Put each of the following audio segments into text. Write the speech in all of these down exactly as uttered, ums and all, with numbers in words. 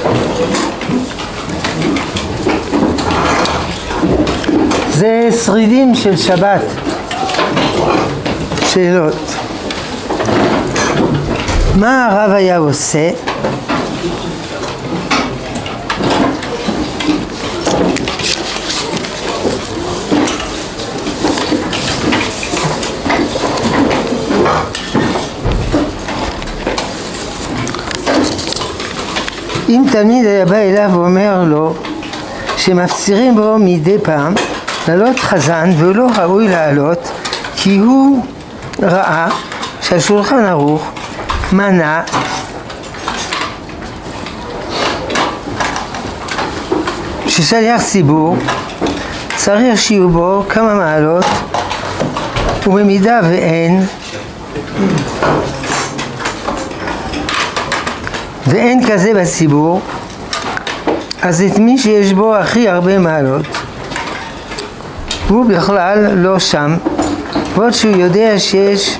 זה שרידים של שבת. שאלות. מה הרב היה עושה? אם תלמיד היה בא אליו ואומר לו שמפצירים בו מדי פעם לעלות חזן והוא לא ראוי לעלות כי הוא ראה שהשולחן ערוך מנע ששליח ציבור צריך שיהיו בו כמה מעלות, ובמידה ואין ואין כזה בציבור, אז את מי שיש בו הכי הרבה מעלות הוא בכלל לא שם, ועוד שהוא יודע שיש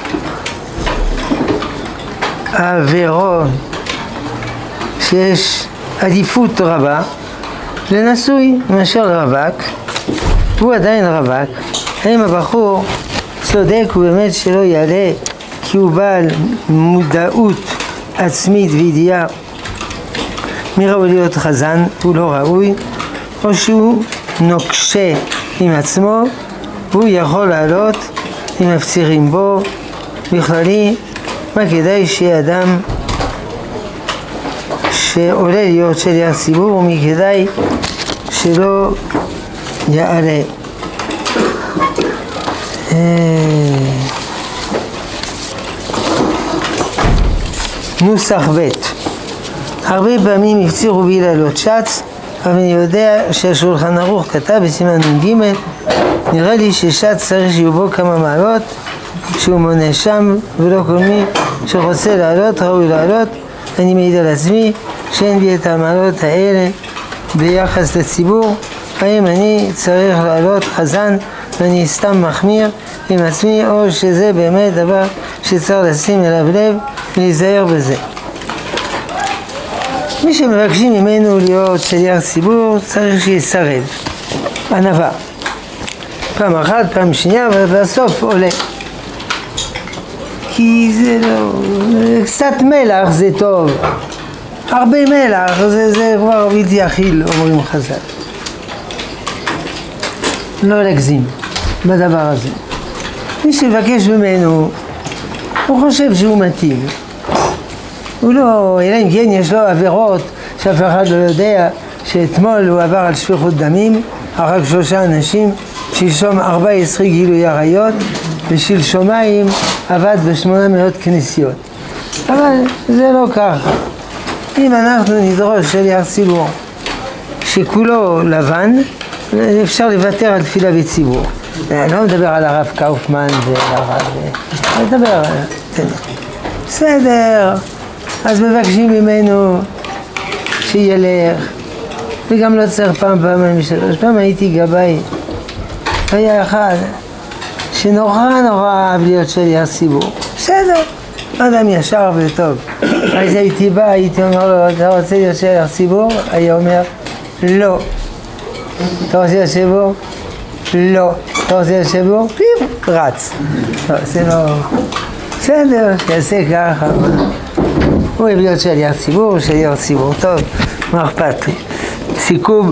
עבירות, שיש עדיפות רבה לנשוי מאשר לרווק, הוא עדיין רווק. האם הבחור צודק ובאמת שלא יעלה כי הוא בעל מודעות עצמית וידיעה מי ראוי להיות חזן, הוא לא ראוי, או שהוא נוקשה עם עצמו והוא יכול לעלות אם מפצירים בו. בכללי, מה כדאי שיהיה אדם שעולה להיות שליח ציבור ומי כדאי שלא יעלה. נוסח ב' הרבה פעמים הפצירו בי לעלות שץ, אבל אני יודע שהשולחן ערוך כתב בסימן ג' נראה לי ששץ צריך שיהיו בו כמה מעלות שהוא מונה שם, ולא כל מי שרוצה לעלות ראוי לעלות. אני מעיד על עצמי שאין בי את המעלות האלה ביחס לציבור. האם אני צריך לעלות חזן ואני סתם מחמיר עם עצמי, או שזה באמת דבר שצריך לשים אליו לב ולהיזהר בזה? מי שמבקשים ממנו להיות שליח ציבור צריך שיסרב ענווה, פעם אחת, פעם שנייה, ובסוף עולה. כי זה לא... קצת מלח זה טוב, הרבה מלח זה, זה כבר בלתי אכיל, אומרים חז"ל. לא להגזים בדבר הזה. מי שבקש ממנו הוא חושב שהוא מתאים, הוא לא, אלא אם כן יש לו עבירות שאף אחד לא יודע, שאתמול הוא עבר על שפיכות דמים, הרג שלושה אנשים, שלשום ארבע עשרה גילוי עריות, ושלשומיים עבד בשמונה מאות כנסיות. אבל זה לא ככה. אם אנחנו נדרוש שליח ציבור שכולו לבן, אפשר לוותר על תפילה בציבור. אני לא מדבר על הרב קאופמן והרב... אני מדבר על... בסדר. אז מבקשים ממנו שילך, וגם לא צריך פעם, פעמיים שלוש. פעם הייתי גבאי, היה אחד שנורא נורא אהב להיות שליח ציבור. בסדר, אדם ישר וטוב. אז הייתי בא, הייתי אומר לו, אתה רוצה להיות שליח ציבור? היה אומר, לא. אתה רוצה להיות ציבור? לא. אתה רוצה להיות ציבור? פיפ, רץ. לא, זה לא... בסדר, שיעשה ככה. הוא אוהב להיות שליח ציבור, שליח ציבור טוב, מה אכפת לי? סיכום,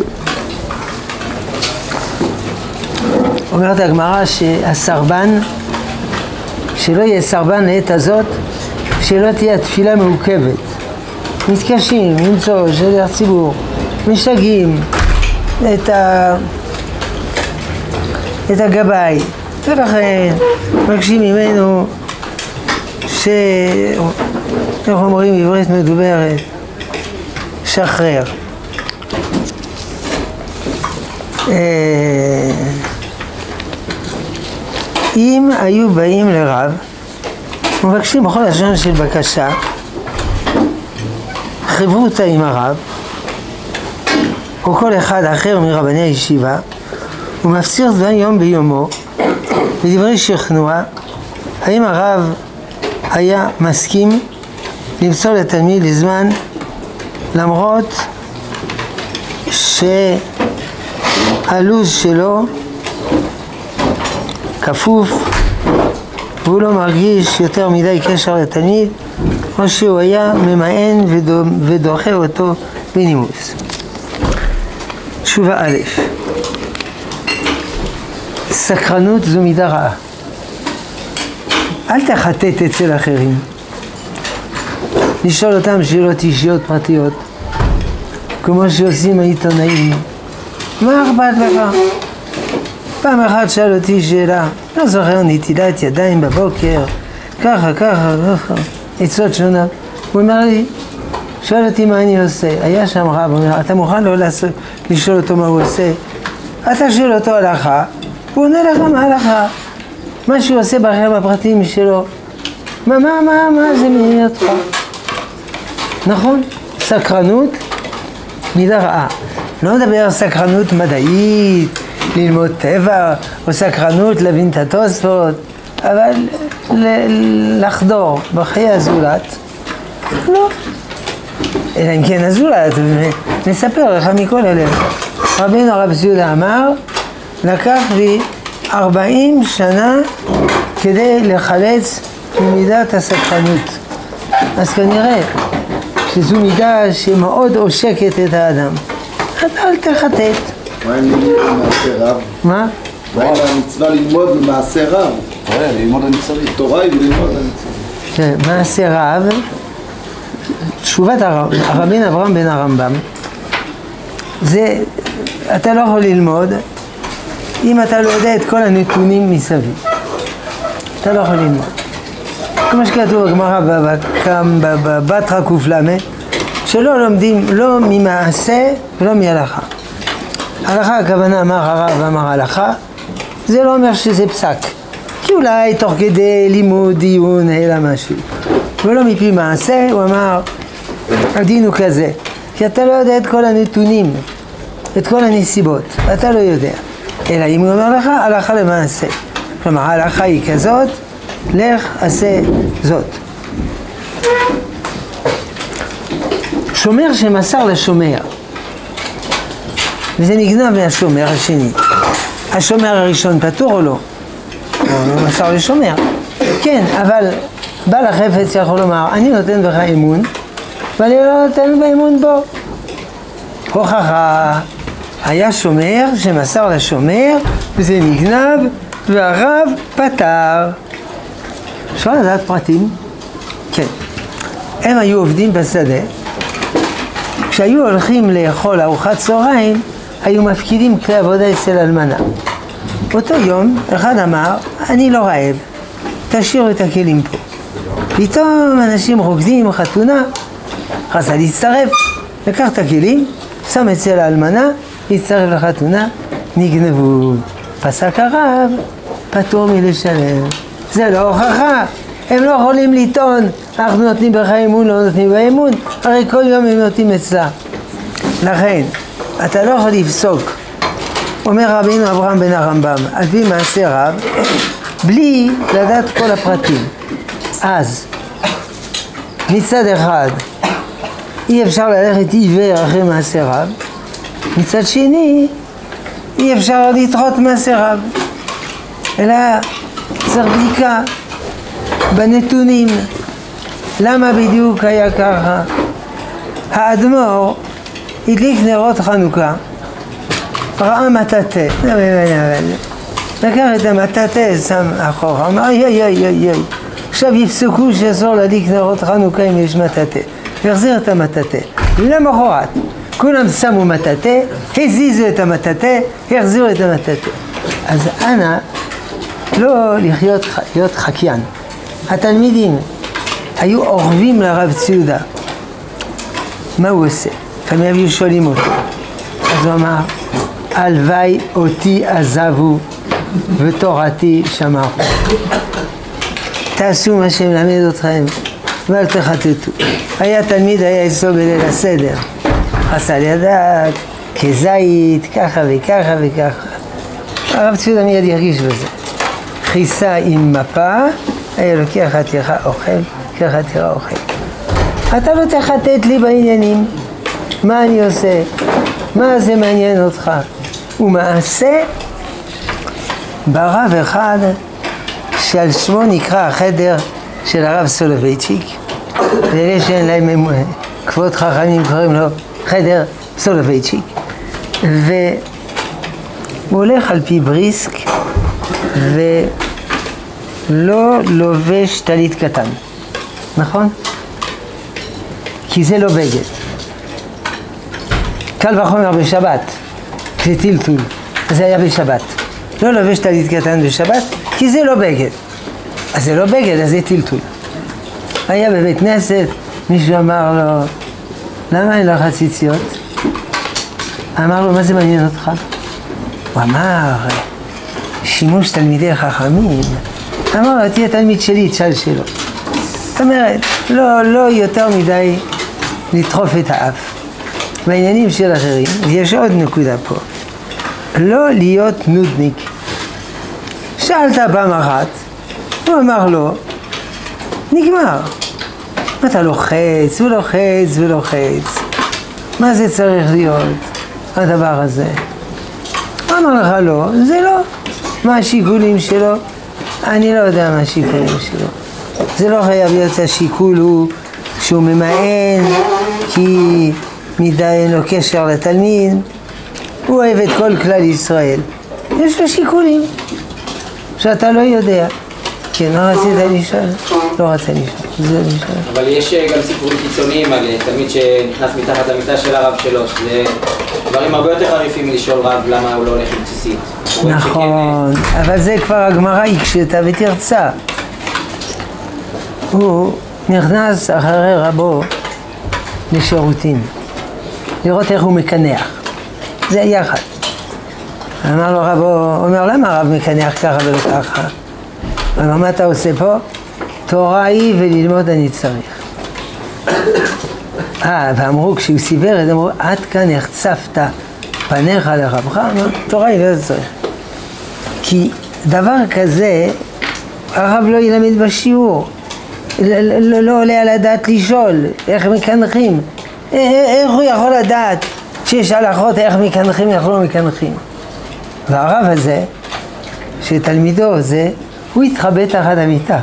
אומרת הגמרא שהסרבן, שלא יהיה סרבן לעת הזאת, שלא תהיה התפילה מעוכבת. מתקשים למצוא שליח ציבור, משתגעים את, ה... את הגבאי, ולכן מבקשים ממנו ש... איך אומרים בעברית מדוברת? שחרר. אם היו באים לרב מבקשים בכל לשון של בקשה, חברותא עם הרב או כל אחד אחר מרבני הישיבה, ומפציר דבר יום ביומו בדברי שכנוע, האם הרב היה מסכים למסור לתלמיד לזמן למרות שהלוז שלו כפוף והוא לא מרגיש יותר מדי קשר לתלמיד, או שהוא היה ממאן ודוחה אותו בנימוס. תשובה א', סקרנות זו מידה רעה. אל תחטט אצל אחרים. לשאול אותם שאלות אישיות פרטיות, כמו שעושים העיתונאים. מה אכפת לך? פעם אחת שאל אותי שאלה, לא זוכר, נטילת ידיים בבוקר, ככה, ככה, ככה, עצות שונות. הוא אומר לי, שואל אותי מה אני עושה. היה שם רב, הוא אומר, אתה מוכן לא לעשות, לשאול אותו מה הוא עושה? אתה שואל אותו הלכה, הוא עונה לך מה הלכה. מה שהוא עושה בחיים הפרטיים שלו. מה, מה, מה, מה זה מעניין אותך? נכון? סקרנות, מידה רעה. לא מדבר על סקרנות מדעית, ללמוד טבע, או סקרנות להבין את התוספות, אבל לחדור בחיי הזולת, לא. אלא אם כן הזולת, נספר לך מכל הלב. רבינו הרב ציודה אמר, לקח לי ארבעים שנה כדי לחלץ ממידת הסקרנות. אז כנראה שזו מידה שמאוד עושקת את האדם. אל תחטט. מה עם ללמוד במעשה רב? מה? מה עם המצווה ללמוד במעשה רב? תורה, ללמוד המצווה. תורה היא ללמוד המצווה. כן, מעשה רב, תשובת הרבין אברהם בן הרמב"ם, זה, אתה לא יכול ללמוד אם אתה לא יודע את כל הנתונים מסביב. אתה לא יכול ללמוד. כמו שכתוב בגמרא בבתרא ק"ל, שלא לומדים לא ממעשה ולא מהלכה. הלכה הכוונה אמר הרב ואמר הלכה, זה לא אומר שזה פסק. כי אולי תוך כדי לימוד דיון אלא משהו. ולא מפי מעשה, הוא אמר, הדין הוא כזה. כי אתה לא יודע את כל הנתונים, את כל הנסיבות, אתה לא יודע. אלא אם הוא אומר לך, הלכה למעשה. כלומר, ההלכה היא כזאת, לך עשה זאת. שומר שמסר לשומר, וזה נגנב מהשומר השני. השומר הראשון פטור או לא? הוא מסר לשומר. כן, אבל בעל החפץ יכול לומר, אני נותן בך אמון, ואני לא נותן באמון בו. הוכחה, היה שומר שמסר לשומר, וזה נגנב, והרב פטר. אפשר לדעת פרטים? כן. הם היו עובדים בשדה. כשהיו הולכים לאכול ארוחת צהריים, היו מפקידים כלי עבודה אצל אלמנה. אותו יום, אחד אמר, אני לא רעב, תשאירו את הכלים פה. פתאום אנשים רוקדים, חתונה, רצה להצטרף, לקח את הכלים, שם אצל האלמנה, להצטרף לחתונה, נגנבו. פסק הרב, פטור מלשלם. זה לא הוכחה. הם לא יכולים לטעון, אנחנו נותנים בך אמון, לא נותנים באמון, הרי כל יום הם נותנים אצלה. לכן, אתה לא יכול לפסוק, אומר רבינו אברהם בן הרמב"ם, על פי מעשה רב, בלי לדעת כל הפרטים. אז, מצד אחד, אי אפשר ללכת עיוור אחרי מעשה רב, מצד שני, אי אפשר לדחות מעשה רב, אלא צריך בדיקה בנתונים. למה בדיוק היה ככה? האדמו"ר הדליק נרות חנוכה, ראה מטאטא, לקח את המטאטא, שם אחורה, אמר יי יי יי יי, עכשיו יפסקו שאסור להדליק נרות חנוכה אם יש מטאטא, והחזיר את המטאטא. למחרת כולם שמו מטאטא, הזיזו את המטאטא, החזירו את המטאטא. אז אנא לא לחיות להיות חקיין. התלמידים היו אורבים לרב ציודה, מה הוא עושה? לפעמים היו שואלים אותו, אז הוא אמר, הלוואי אותי עזבו ותורתי שמרו. תעשו מה שמלמד אתכם ואל תחטטו. היה תלמיד, היה אצלו בליל הסדר, חסל ידעת, כזית, ככה וככה וככה. הרב ציודה מיד ירגיש בזה. חיסה עם מפה, היה לוקח חתיכה אוכל, ככה חתיכה אוכל. אתה לא תחטט לי בעניינים, מה אני עושה? מה זה מעניין אותך? ומעשה ברב אחד שעל שמו נקרא החדר של הרב סולובייצ'יק, ואלה שאין להם כבוד חכמים קוראים לו חדר סולובייצ'יק, והוא הולך על פי בריסק ולא לובש טלית קטן, נכון? כי זה לא בגד. קל וחומר בשבת, זה טלטול, זה היה בשבת. לא לובש טלית קטן בשבת, כי זה לא בגד. אז זה לא בגד, אז זה טלטול. היה בבית כנסת, מישהו אמר לו, למה אין לך ציציות? אמר לו, מה זה מעניין אותך? הוא אמר, שימוש תלמידי חכמים. אמר לו, תהיה תלמיד שלי, תשאל שלו. זאת אומרת, לא, לא יותר מדי לדחוף את האף. בעניינים של אחרים, יש עוד נקודה פה. לא להיות נודניק. שאלת פעם אחת, הוא אמר לו, נגמר. אתה לוחץ ולוחץ ולוחץ. מה זה צריך להיות, הדבר הזה? הוא אמר לך לא, זה לא. מה השיקולים שלו? אני לא יודע מה השיקולים שלו. זה לא חייב להיות השיקול הוא שהוא ממאן, כי מדי אין לו קשר לתלמיד. הוא אוהב את כל כלל ישראל. יש לו שיקולים שאתה לא יודע. כן, מה רצית לשאול? לא רצה לשאול, זה לשאול. אבל יש גם סיפורים קיצוניים על תלמיד שנכנס מתחת למיטה של הרב שלו, שזה דברים הרבה יותר חריפים לשאול רב למה הוא לא הולך עם ציצית. נכון, אבל זה כבר הגמרא הקשתה ותרצה. הוא נכנס אחרי רבו לשירותים, לראות איך הוא מקנח. זה יחד. אמר לו רבו, אומר למה הרב מקנח ככה ולא ככה? הוא אמר, מה אתה עושה פה? תורה היא וללמוד אני צריך. אה, ואמרו, כשהוא סיבר את זה, אמרו, עד כאן החצפת פניך לרבך, אמר, תורה היא לא צריך. כי דבר כזה, הרב לא ילמד בשיעור. לא, לא, לא עולה על הדעת לשאול איך מקנחים. איך הוא יכול לדעת שיש הלכות איך מקנחים, איך לא מקנחים? והרב הזה, שתלמידו זה, הוא התחבא תחת המיטה.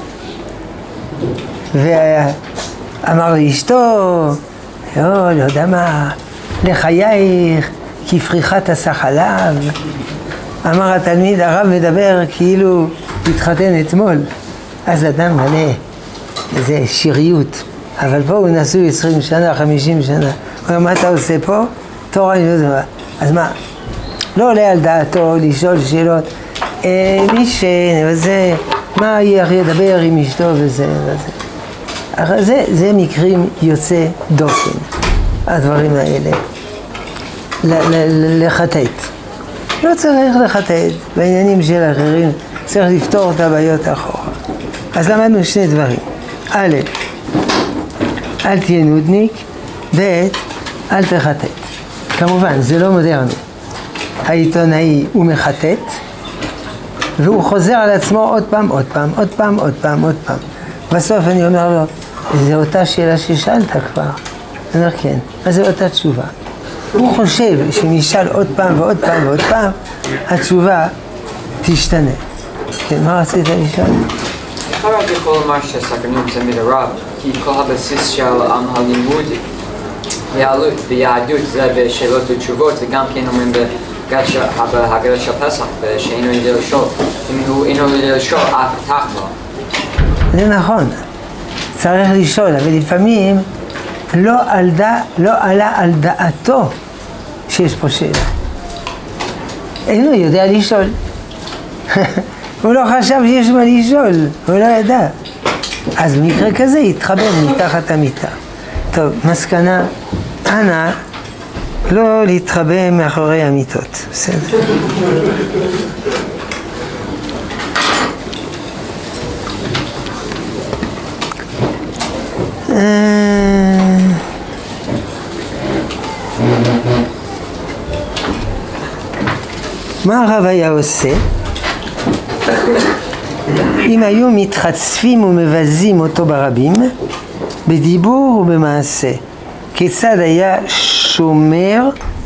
ואמר לאשתו, לא, לא יודע מה, לחייך, כפריחת עשה חלב. אמר התלמיד, הרב מדבר כאילו התחתן אתמול. אז אדם מלא, זה שיריות. אבל פה הוא נשוי עשרים שנה, חמישים שנה. הוא אומר, מה אתה עושה פה? תורה אני לא יודע. אז מה? לא עולה על דעתו לשאול שאלות. אה, מי ש... וזה, מה ידבר עם אשתו וזה וזה. זה, זה מקרים יוצא דופן, הדברים האלה. ל- ל- לחטט. לא צריך לחטט. בעניינים של אחרים צריך לפתור את הבעיות אחורה. אז למדנו שני דברים. א', אל תהיה נודניק. ב', אל תחטט. כמובן, זה לא מודרני. העיתונאי הוא מחטט, והוא חוזר על עצמו עוד פעם, עוד פעם, עוד פעם, עוד פעם, עוד פעם. בסוף אני אומר לו, זו אותה שאלה ששאלת כבר. אני אומר, כן, אז זו אותה תשובה. הוא חושב שנשאל עוד פעם ועוד פעם ועוד פעם, התשובה תשתנה. כן, מה רצית לשאול? איך הרב יכול לומר שהסקרנות זה מדרב? כי כל הבסיס של הלימוד ביהדות זה בשאלות ותשובות, וגם כן אומרים בהגדה של פסח, שאינו יודע לשאול. אם הוא אינו יודע לשאול, אף פתח לו. זה נכון, צריך לשאול, אבל לפעמים לא, על דע, לא עלה על דעתו שיש פה שאלה. אינו יודע לשאול. הוא לא חשב שיש מה לשאול, הוא לא ידע. אז במקרה כזה יתחבר מתחת המיטה. טוב, מסקנה, אנא לא להתחבא מאחורי המיטות, בסדר. מה הרב היה עושה אם היו מתחצפים ומבזים אותו ברבים בדיבור ובמעשה, כיצד היה שומר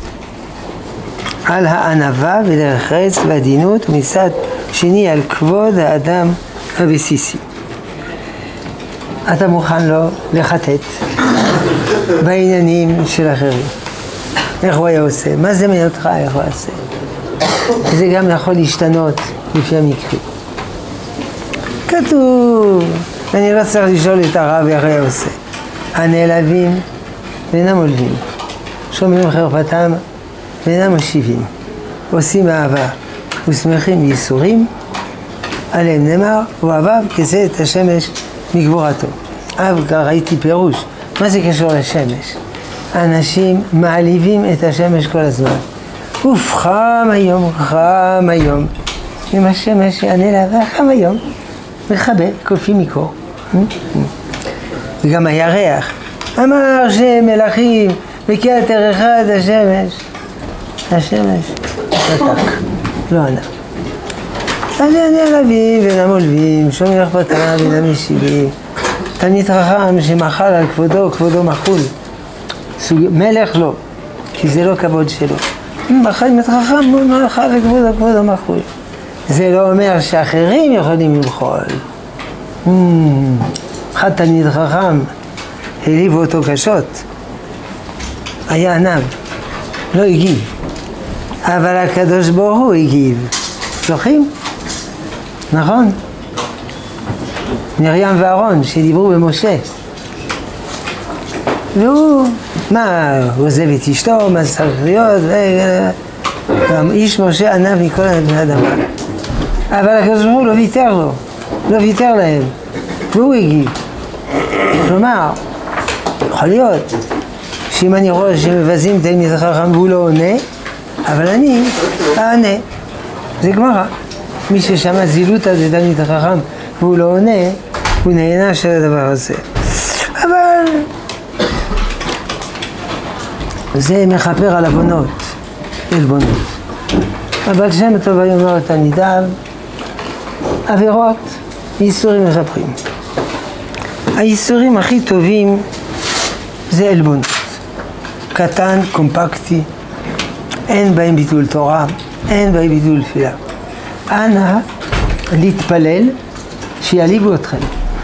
על הענווה ודרך ארץ ועדינות, ומצד שני על כבוד האדם הבסיסי. אתה מוכן לו לחטט בעניינים של אחרים. איך הוא היה עושה? מה זה מעניין אותך? איך הוא עושה? זה גם יכול להשתנות לפי המקרה. כתוב, אני לא צריך לשאול את הרב איך היה עושה. הנעלבים ואינם עולבים, שומעים חרפתם ואינם משיבים, עושים אהבה ושמחים בייסורים, עליהם נאמר, הוא אהבה כזה את השמש מגבורתו. אב, ראיתי פירוש, מה זה קשור לשמש? אנשים מעליבים את השמש כל הזמן. אוף, חם היום, חם היום. אם השמש יענה לה, חם היום, מכבה, קופים מקור. וגם הירח, אמר שמלכים וכתר אחד השמש. השמש שתק, לא ענה. אז נעלבים ואינם עולבים, שומעים חרפתם ואינם משיבים. תלמיד חכם שמחל על כבודו, כבודו מחול. מלך לא, כי זה לא כבוד שלו. תלמיד חכם מחל על כבודו, כבודו מחול. זה לא אומר שאחרים יכולים למחול. אחד תלמיד חכם העליבו אותו קשות, היה ענב, לא הגיב, אבל הקדוש ברוך הוא הגיב. זוכרים? נכון? מרים ואהרון שדיברו במשה, והוא, מה, הוא עוזב את אשתו, מה צריך להיות, איש משה ענב מכל בני אדם, אבל הקדוש ברוך הוא לא ויתר לו, לא ויתר להם, והוא הגיב. כלומר, יכול להיות שאם אני רואה שמבזים תלמיד חכם והוא לא עונה, אבל אני אענה. זה גמרא. מי ששמע זילותא דתלמיד חכם והוא לא עונה, הוא נהנה של הדבר הזה. אבל זה מכפר על עוונות, עלבונות. אבל שם טוב היום אומר לתלמידיו, עבירות, ייסורים מכפרים. הייסורים הכי טובים זה עלבונות. קטן, קומפקטי, אין בהם ביטול תורה, אין בהם ביטול תפילה. אנא להתפלל שיעליבו אתכם.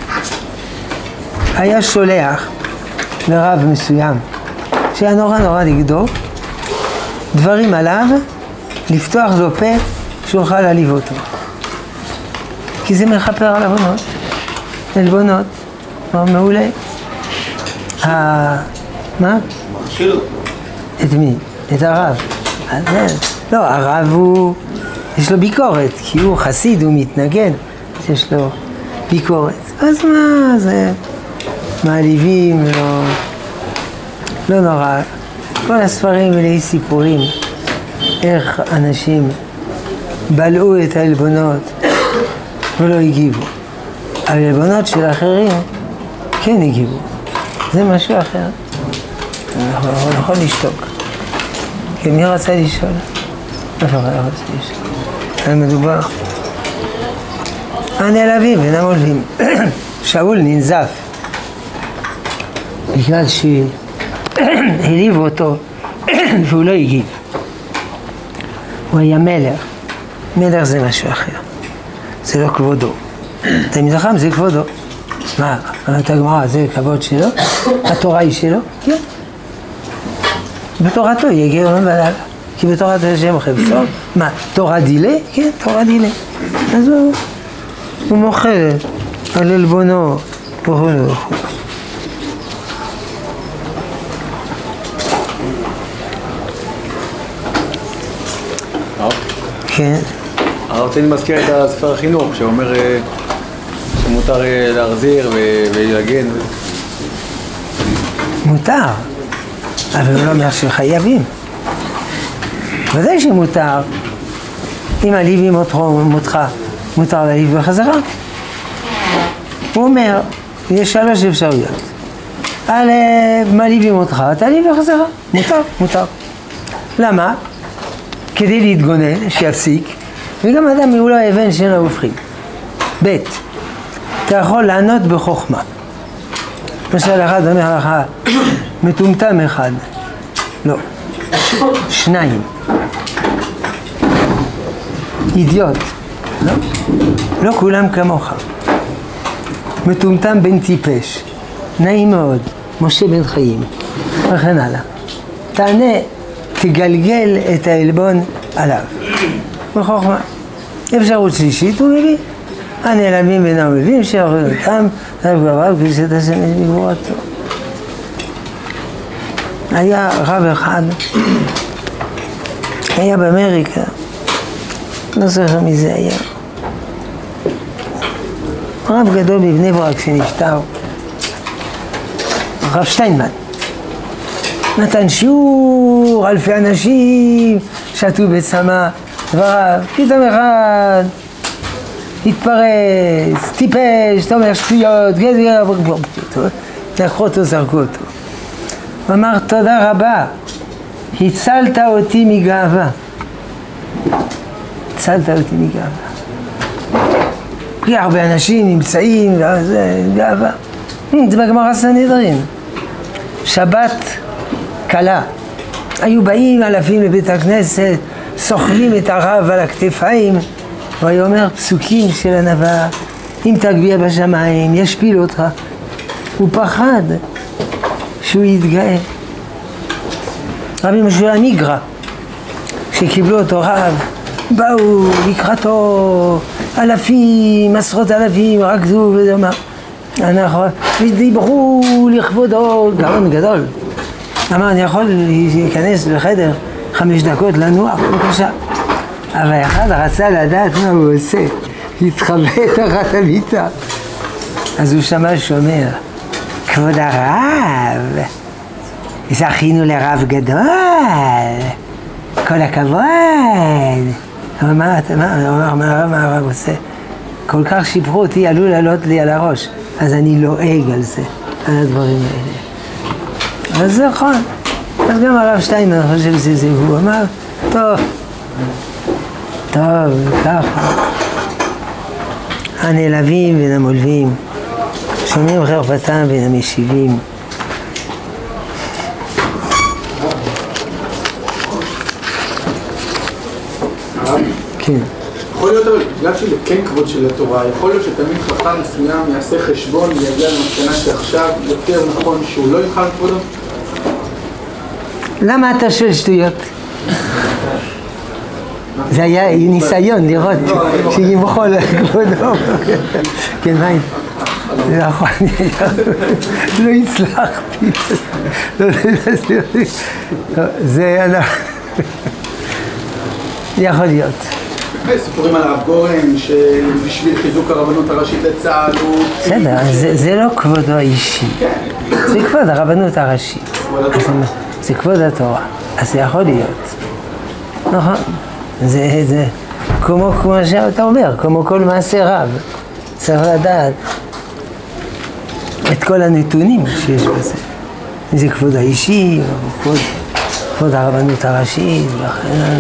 היה שולח לרב מסוים שהיה נורא נורא נגדו, דברים עליו, לפתוח לו פה שאוכל להעליב אותו. כי זה מכפר על עוונות, עלבונות, מעולה. מה? מכשיל אותו. את מי? את הרב. לא, הרב הוא, יש לו ביקורת, כי הוא חסיד, הוא מתנגד, יש לו ביקורת. אז מה, זה מעליבים, לא, לא נורא. כל הספרים מלאי סיפורים, איך אנשים בלעו את העלבונות ולא הגיבו. העלבונות של האחרים כן הגיבו. זה משהו אחר. הוא יכול לשתוק. כי מי רצה לשאול? איפה הוא רצה לשאול? על מדובר. הנעלבים ואינם עולבים. שאול ננזף. בגלל שהעליבו אותו והוא לא הגיב. הוא היה מלך. מלך זה משהו אחר. זה לא כבודו. תלמיד חכם זה כבודו. מה? את הגמרא זה כבוד שלו? התורה היא שלו? כן. בתורתו יגיע עולם ולילה. כי בתורת השם חפצו. מה? תורה דילה? כן, תורה דילה. אז הוא, הוא מוחל על עלבונו וכו' וכו'. כן. הרב צייני מזכיר את הספר החינוך, שאומר שמותר להחזיר ולגן. מותר, אבל הוא לא אומר שחייבים. ודאי שמותר, אם מעליבים אותך, מותר להעליב בחזרה. הוא אומר, יש שלוש אפשרויות. על מעליבים אותך, תעליב בחזרה. מותר, מותר. למה? כדי להתגונן, שיפסיק, וגם אדם הוא לא אבן שאין לו הופכים. ב' אתה יכול לענות בחוכמה. למשל אחד אומר לך, מטומטם אחד. לא. שניים. אידיוט. לא? לא כולם כמוך. מטומטם בן טיפש. נעים מאוד. משה בן חיים. וכן הלאה. תענה, תגלגל את העלבון עליו. בחוכמה. אפשרות שלישית הוא מביא. הנעלמים בין המביאים שיכולים אותם, זה גבריו קדושת השם בגבורתו. היה רב אחד, היה באמריקה, לא זוכר מי זה היה. רב גדול בבני ברק שנפטר, הרב שטיינמן. נתן שיעור, אלפי אנשים שתו בצמא דבריו, פתאום אחד התפרץ, טיפש, אתה אומר שטויות, לקחו אותו, זרקו אותו. הוא אמר, תודה רבה, הצלת אותי מגאווה. הצלת אותי מגאווה. כי הרבה אנשים נמצאים, וזה גאווה. זה בגמרא סנהדרין. שבת קלה. היו באים אלפים לבית הכנסת, סוחבים את הרב על הכתפיים, והוא אומר פסוקים של הנבא, אם תגביה בשמיים, ישפיל אותך. הוא פחד שהוא יתגאה. רבי משה הניגרא, שקיבלו אותו רב, באו לקראתו, אלפים, עשרות אלפים, רקדו וזה אומר, אנחנו, ודיברו לכבודו, גאון גדול. אמר, אני יכול להיכנס לחדר חמש דקות לנוח, בבקשה. אבל אחד רצה לדעת מה הוא עושה, התחבא תחת המיטה. אז הוא שמע שומר, כבוד הרב, זכינו לרב גדול, כל הכבוד. הוא אמר, מה הרב עושה? כל כך שיפרו אותי, עלו לעלות לי על הראש, אז אני לועג על זה, על הדברים האלה. אז זה נכון. אז גם הרב שטיינמן חושב שזה הוא, אמר, טוב, טוב, ככה. הנעלבים בין המולבים, שומעים חרפתם בין המשיבים. כן. יכול להיות, אבל בגלל שזה כן כבוד של התורה, יכול להיות שתמיד חכם מסוים יעשה חשבון ויגיע למסקנה שעכשיו יותר נכון שהוא לא יוכל כבודו? למה אתה שואל שטויות? זה היה ניסיון לראות שימחול כבודו. כן, מה? נכון, לא הצלחתי. זה יכול להיות. סיפורים על הרב גורן, שבשביל חיזוק הרבנות הראשית לצה"ל הוא... בסדר, זה לא כבודו האישי. זה כבוד הרבנות הראשית. זה כבוד התורה. אז זה יכול להיות. נכון. זה כמו שאתה אומר, כמו כל מעשה רב. צריך לדעת את כל הנתונים שיש בזה. זה כבוד האישי, כבוד הרבנות הראשית, וכן.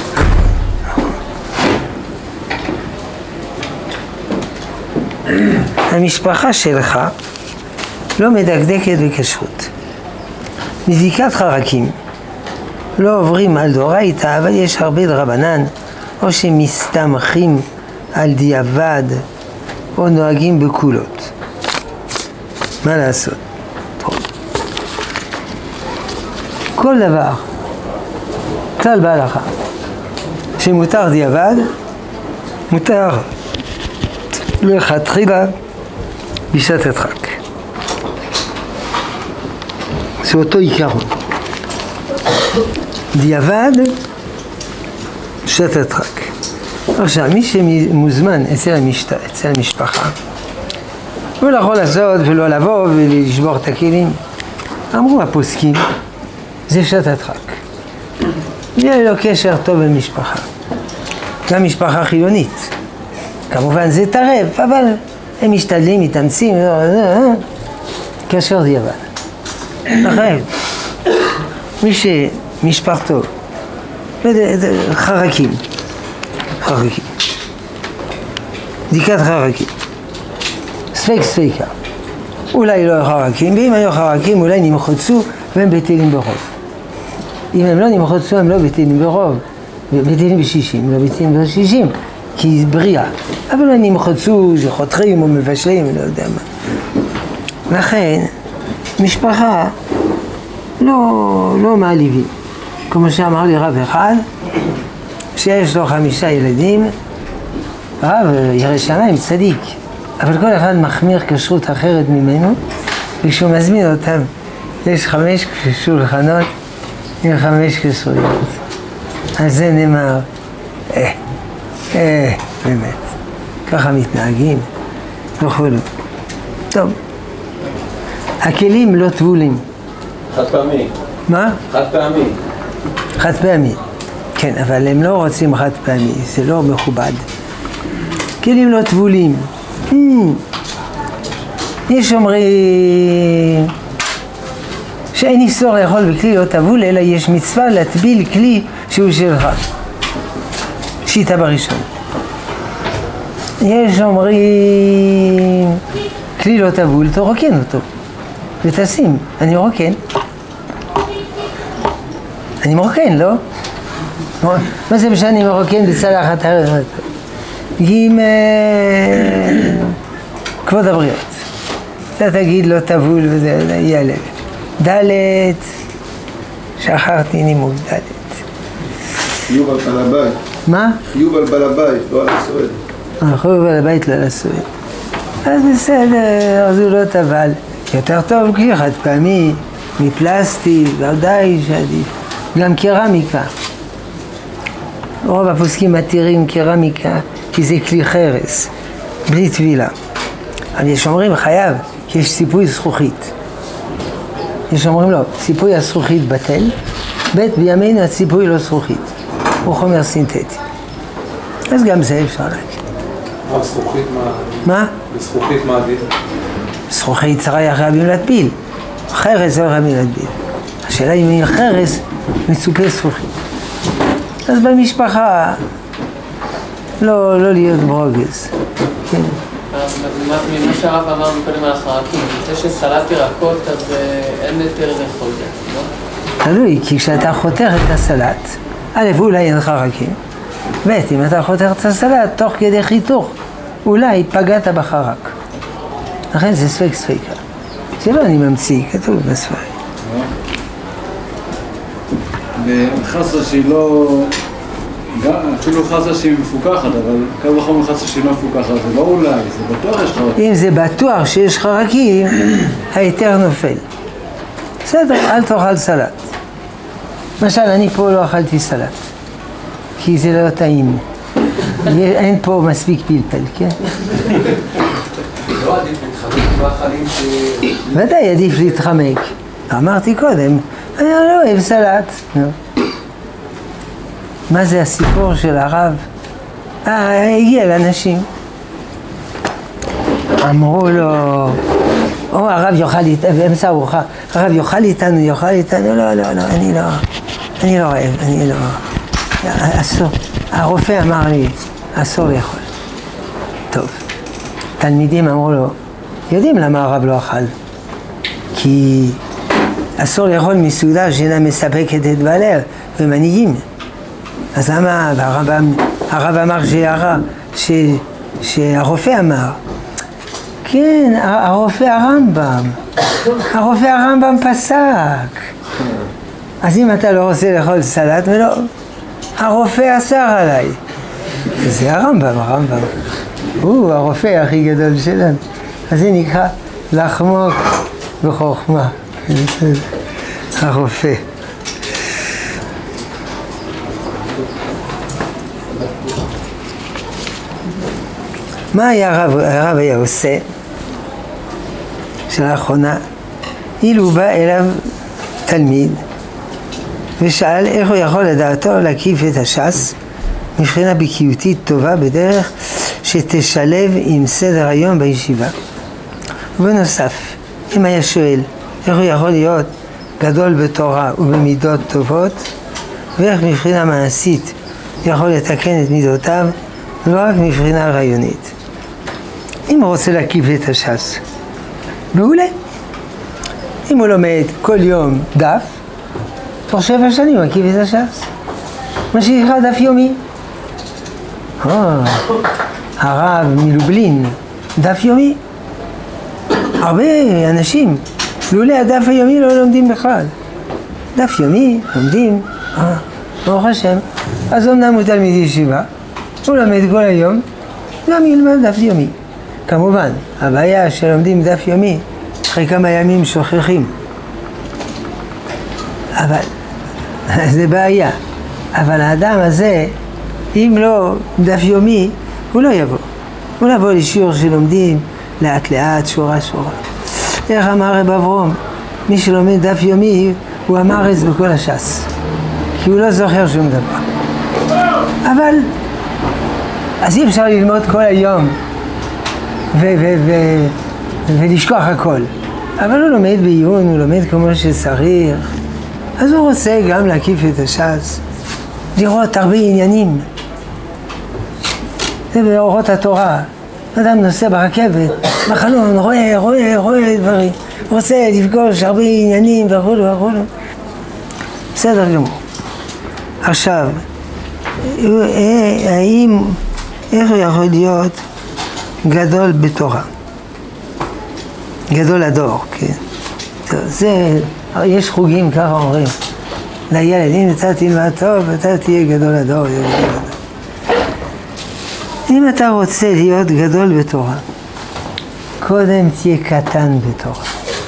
המשפחה שלך לא מדקדקת בכשרות. מזיקת חרקים לא עוברים על דורייתא, אבל יש הרבה דרבנן, או שמסתמכים על דיעבד, או נוהגים בקולות. מה לעשות? טוב. כל דבר, כלל בהלכה, שמותר דיעבד, מותר לכתחילה בשעת הדחק. זה אותו עיקרון. דיעבד, בשעת הדחק. עכשיו, מי שמוזמן אצל, המשת... אצל המשפחה, הוא לא יכול לעשות ולא לבוא ולשבור את הכלים. אמרו הפוסקים, זה שעת הדחק. יהיה לו קשר טוב במשפחה. גם משפחה חילונית. כמובן זה טרף, אבל הם משתדלים, מתאמצים, קשר דיעבד. לכן, מי שמשפחתו, חרקים, חרקים, בדיקת חרקים, ספק ספקה, אולי לא חרקים, ואם היו חרקים אולי נמחוצו והם בטלים ברוב. אם הם לא נמחצו, הם לא בטלים ברוב, בטלים בשישים, לא בטלים בשישים, כי זה בריאה. אבל הם נמחצו, שחותכים או מבשלים, לא יודע מה. לכן, משפחה לא, לא מעליבים. כמו שאמר לי רב אחד, שיש לו חמישה ילדים, רב ירא שמיים צדיק, אבל כל אחד מחמיר כשרות אחרת ממנו, וכשהוא מזמין אותם, יש חמש שולחנות עם חמש כשרויות. אז זה נאמר, אה, אה, באמת, ככה מתנהגים וכו'. טוב, הכלים לא טבולים. חד פעמי. מה? חד פעמי. חד פעמי, כן, אבל הם לא רוצים חד פעמי, זה לא מכובד. כלים לא טבולים. Hmm. יש אומרים שאין איסור לאכול בכלי לא טבול, אלא יש מצווה להטביל כלי שהוא שלך. שיטה בראשון. יש אומרים כלי לא טבול, תרוקן אותו ותשים. אני מרוקן. אני מרוקן, לא? מה זה משנה מרוקן בצלחת אחרת? גימל, כבוד הבריות. אתה תגיד לא טבול וזה ילד. דלת, שכחתי נימוק דלת. חיוב על בעל הבית. מה? חיוב על בעל הבית, לא על הסועד. חיוב על בעל הבית, לא על הסועד. אז בסדר, אז הוא לא טבל. יותר טוב כלי חד פעמי, מפלסטיק, ודאי שעדיף. גם קרמיקה. רוב הפוסקים מתירים קרמיקה, כי זה כלי חרס, בלי טבילה. אבל יש אומרים חייב, כי יש ציפוי זכוכית. יש אומרים לא, ציפוי הזכוכית בטל, ב' בימינו הציפוי לא זכוכית, הוא חומר סינתטי. אז גם זה אפשר להגיד. מה זכוכית מה? מה? זכוכית מה עדיף? זכוכית צריך חייבים להטביל, חרס לא חייבים להטביל. השאלה אם היא חרס, מצופה זכוכית. אז במשפחה לא, לא להיות ברוגז. כן. ממה שהרב אמר מקודם על החרקים, זה שסלט ירקות אז אין יותר לאכול זה, לא? תלוי, כי כשאתה חותך את הסלט, א', אולי אין חרקים, ב', אם אתה חותך את הסלט תוך כדי חיתוך, אולי פגעת בחרק. לכן זה ספק ספיקה. זה לא אני ממציא, כתוב בספרים. וחסה שהיא לא, אפילו חסה שהיא מפוקחת, אבל קל וחומר חסה שהיא לא מפוקחת, זה לא אולי, זה בטוח יש חרקים. אם זה בטוח שיש חרקים, היתר נופל. בסדר, אל תאכל סלט. למשל, אני פה לא אכלתי סלט, כי זה לא טעים. אין פה מספיק פלפל, כן? לא עדיף להתחמק באכלים ש... ודאי עדיף להתחמק. אמרתי קודם, אני לא אוהב סלט. מה זה הסיפור של הרב? אה, הגיע לאנשים. אמרו לו, או הרב יאכל איתנו, באמצע ארוחה, הרב יאכל איתנו, יאכל איתנו, לא, לא, לא, אני לא, אני לא אוהב, אני לא, אסור. הרופא אמר לי, אסור לאכול. טוב, תלמידים אמרו לו, יודעים למה הרב לא אכל? כי אסור לאכול מסעודה שאינה מספקת את בעליה ומנהיגים. אז למה הרב, הרב אמר שהרב, ש, שהרופא אמר? כן, הרופא הרמב"ם. הרופא הרמב"ם פסק. אז אם אתה לא רוצה לאכול סלט, ולא, הרופא אסר עליי. זה הרמב"ם, הרמב"ם. הוא הרופא הכי גדול שלנו. אז זה נקרא לחמוק בחוכמה. הרופא. מה היה הרב, הרב היה עושה? שלאחרונה, אילו בא אליו תלמיד ושאל איך הוא יכול לדעתו להקיף את הש"ס מבחינה בקיאותית טובה בדרך שתשלב עם סדר היום בישיבה. ובנוסף, אם היה שואל איך הוא יכול להיות גדול בתורה ובמידות טובות, ואיך מבחינה מעשית יכול לתקן את מידותיו, ולא רק מבחינה רעיונית. אם הוא רוצה להקיף את הש"ס, מעולה. אם הוא לומד כל יום דף, תוך שבע שנים מקיף את הש"ס. מה שנקרא דף יומי. או, הרב מלובלין, דף יומי. הרבה אנשים, לולא הדף היומי לא לומדים בכלל. דף יומי, לומדים, אה, ברוך השם. אז אמנם הוא תלמיד ישיבה, הוא לומד כל היום, גם ילמד דף יומי. כמובן, הבעיה שלומדים דף יומי, אחרי כמה ימים שוכחים. אבל, זה בעיה. אבל האדם הזה, אם לא דף יומי, הוא לא יבוא. הוא לא יבוא לשיעור שלומדים לאט לאט, שורה שורה. איך אמר רב אברום, מי שלומד דף יומי, הוא אמר את זה בכל הש"ס. כי הוא לא זוכר שום דבר. אבל, אז אי אפשר ללמוד כל היום ו- ו- ו- ולשכוח הכל. אבל הוא לומד בעיון, הוא לומד כמו שצריך. אז הוא רוצה גם להקיף את הש"ס, לראות הרבה עניינים. זה באורות התורה. אדם נוסע ברכבת, בחלון, רואה, רואה, רואה דברים. הוא רוצה לפגוש הרבה עניינים וכו' וכו'. בסדר גמור. עכשיו, האם, איך הוא יכול להיות גדול בתורה? גדול הדור, כן. טוב, זה, יש חוגים, ככה אומרים. לילד, אם אתה תלמד טוב, אתה תהיה גדול הדור. אם אתה רוצה להיות גדול בתורה, קודם תהיה קטן בתורה.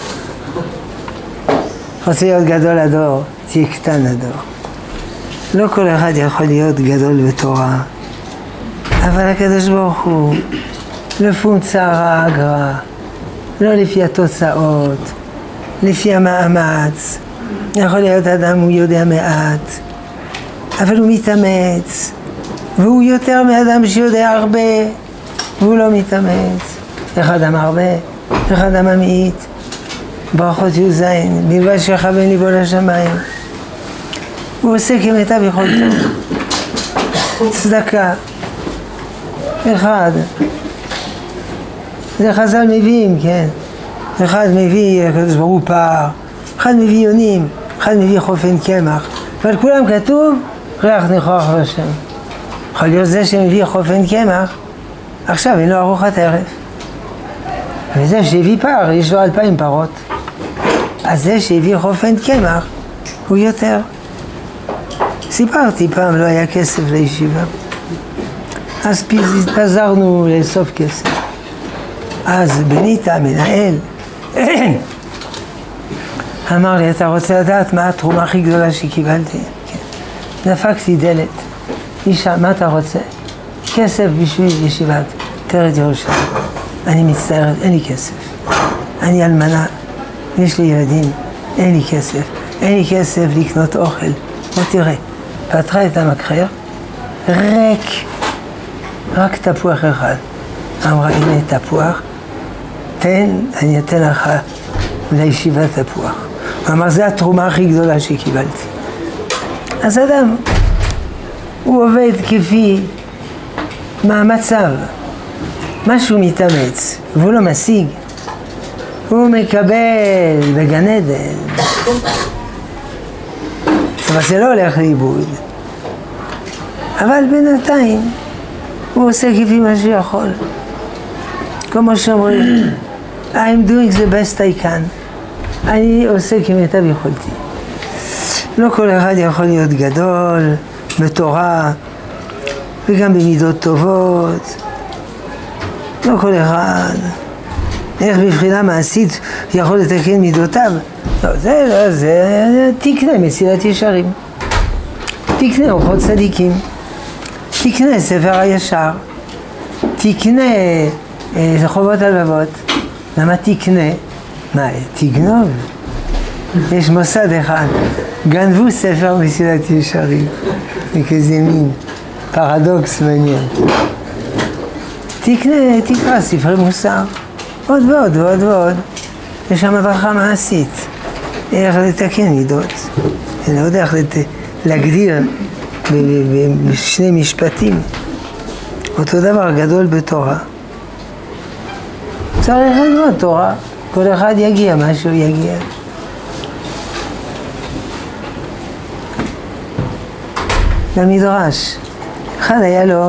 רוצה להיות גדול הדור, תהיה קטן הדור. לא כל אחד יכול להיות גדול בתורה, אבל הקדוש ברוך הוא, לפום צערה אגרה, לא לפי התוצאות, לפי המאמץ. יכול להיות אדם, הוא יודע מעט, אבל הוא מתאמץ, והוא יותר מאדם שיודע הרבה, והוא לא מתאמץ. איך אדם הרבה, איך אדם ממעיט. ברכות י"ז, בלבד שיכוון ליבו לשמיים. הוא עושה כמיטב יכולתו. צדקה. אחד. זה חז"ל מביאים, כן. אחד מביא, הקדוש ברוך הוא פער, אחד מביא יונים, אחד מביא חופן קמח. אבל כולם כתוב, ריח ניחוח לשם. יכול להיות זה שמביא חופן קמח, עכשיו אין לו ארוחת ערב. וזה שהביא פער, יש לו אלפיים פרות. אז זה שהביא חופן קמח, הוא יותר. סיפרתי פעם, לא היה כסף לישיבה. אז התפזרנו לאסוף כסף. אז בניתה, מנהל, אמר לי, אתה רוצה לדעת מה התרומה הכי גדולה שקיבלתי? כן. דפקתי דלת. אישה, מה אתה רוצה? כסף בשביל ישיבת תרת ירושלים. אני מצטערת, אין לי כסף. אני אלמנה, יש לי ילדים, אין לי כסף. אין לי כסף לקנות אוכל. בוא תראה, פתחה את המקרר, ריק, רק תפוח אחד. אמרה, הנה תפוח, תן, אני אתן לך לישיבת תפוח. הוא אמר, זה התרומה הכי גדולה שקיבלתי. אז אדם, הוא עובד כפי מהמצב, משהו מתאמץ, והוא לא משיג, הוא מקבל בגן עדן. אבל זה לא הולך לאיבוד. אבל בינתיים, הוא עושה כפי מה שיכול. כמו שאומרים, I'm doing the best I can. אני עושה כמיטב יכולתי. לא כל אחד יכול להיות גדול בתורה וגם במידות טובות. לא כל אחד. איך בבחינה מעשית יכול לתקן מידותיו? לא, זה לא, זה תקנה מסילת ישרים. תקנה אורחות צדיקים. תקנה ספר הישר. תקנה אה, חובות הלבבות. למה תקנה? מה, תגנוב? יש מוסד אחד, גנבו ספר מסילת ישרים. זה כזה מין פרדוקס מעניין. תקנה, תקרא ספרי מוסר. עוד ועוד ועוד ועוד. יש שם הדרכה מעשית. איך לתקן מידות. אני לא יודע איך לת... להגדיר בשני משפטים. אותו דבר גדול בתורה. צריך ללמוד תורה. כל אחד יגיע, משהו יגיע. למדרש. אחד היה לו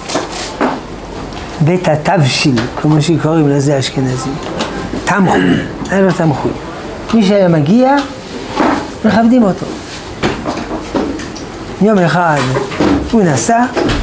בית התבשיל, כמו שקוראים לזה אשכנזים. תמחוי, היה לו תמחוי. מי שהיה מגיע, מכבדים אותו. יום אחד הוא נסע,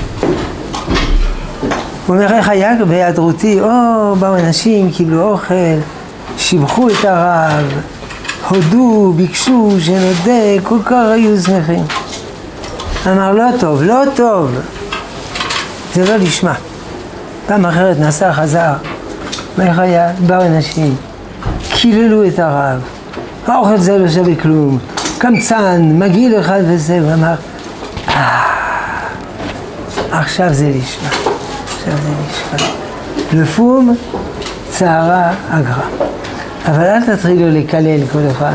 הוא אומר איך היה בהיעדרותי, או באו אנשים, קיבלו אוכל, שיבחו את הרב, הודו, ביקשו, שנודה, כל כך היו שמחים. אמר לא טוב, לא טוב, זה לא לשמה. פעם אחרת נסע, חזר, ואיך היה? באו אנשים, קיללו את הרב, האוכל זה לא שווה כלום, קמצן, מגעיל אחד וזה, ואמר, אה, עכשיו זה לשמה, עכשיו זה לשמה. לפום צערה אגרה. אבל אל תתחילו לקלל כל אחד.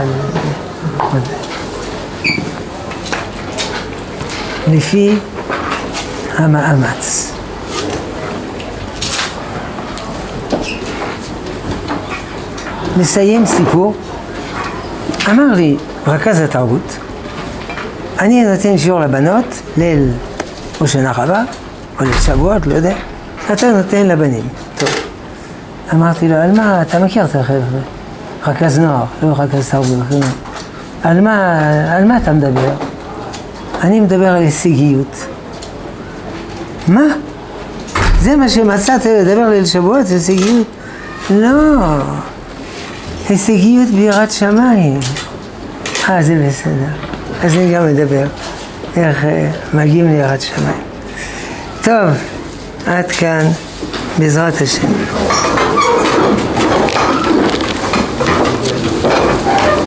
לפי המאמץ. נסיים סיפור. אמר לי רכז התרבות, אני נותן שיעור לבנות, ליל או שנה רבה, או ליל שבועות, לא יודע, אתה נותן לבנים. טוב. אמרתי לו, על מה, אתה מכיר את החבר'ה? רכז נוער, לא רכז תרבות. על מה, על מה אתה מדבר? אני מדבר על הישגיות. מה? זה מה שמצאת לדבר ליל שבועות, הישגיות? לא. הישגיות ביראת שמיים. אה, זה בסדר. אז אני גם מדבר איך מגיעים ליראת שמיים. טוב, עד כאן, בעזרת השם.